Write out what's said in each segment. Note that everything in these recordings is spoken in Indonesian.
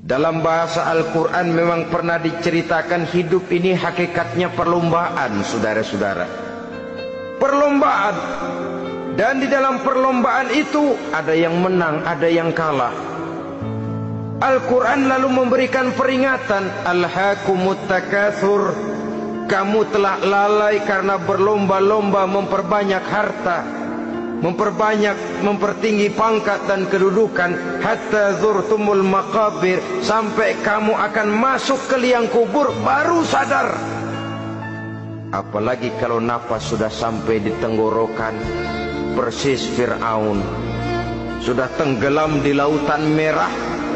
Dalam bahasa Al-Quran memang pernah diceritakan hidup ini hakikatnya perlombaan, saudara-saudara. Perlombaan. Dan di dalam perlombaan itu ada yang menang, ada yang kalah. Al-Quran lalu memberikan peringatan, Alhaakumut takatsur, kamu telah lalai karena berlomba-lomba memperbanyak harta, mempertinggi pangkat dan kedudukan, hatta zurtumul maqabir, sampai kamu akan masuk ke liang kubur baru sadar. Apalagi kalau nafas sudah sampai di tenggorokan, persis Fir'aun sudah tenggelam di lautan merah,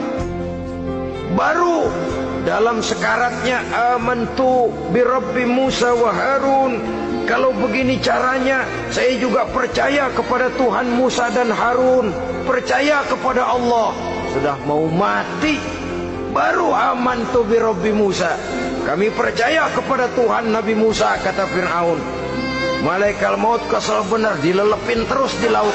baru dalam sekaratnya amantu bi Rabbi Musa wa Harun. Kalau begini caranya, saya juga percaya kepada Tuhan Musa dan Harun, percaya kepada Allah. Sudah mau mati, baru amantu bi Rabbi Musa, kami percaya kepada Tuhan Nabi Musa, kata Fir'aun. Malaikat maut kesal benar, dilelepin terus di laut.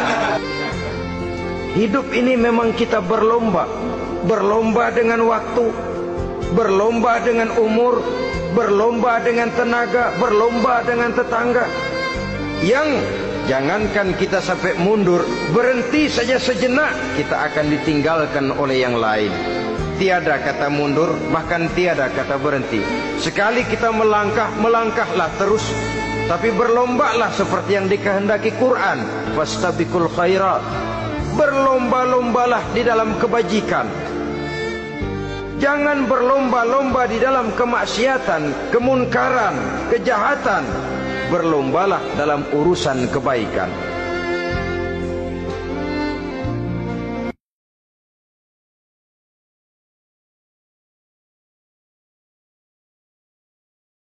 Hidup ini memang kita berlomba. Berlomba dengan waktu, berlomba dengan umur, berlomba dengan tenaga, berlomba dengan tetangga. Yang jangankan kita sampai mundur, berhenti saja sejenak, kita akan ditinggalkan oleh yang lain. Tiada kata mundur, bahkan tiada kata berhenti. Sekali kita melangkah, melangkahlah terus. Tapi berlombalah seperti yang dikehendaki Quran, fastabiqul khairat. Berlomba-lombalah di dalam kebajikan. Jangan berlomba-lomba di dalam kemaksiatan, kemunkaran, kejahatan. Berlombalah dalam urusan kebaikan.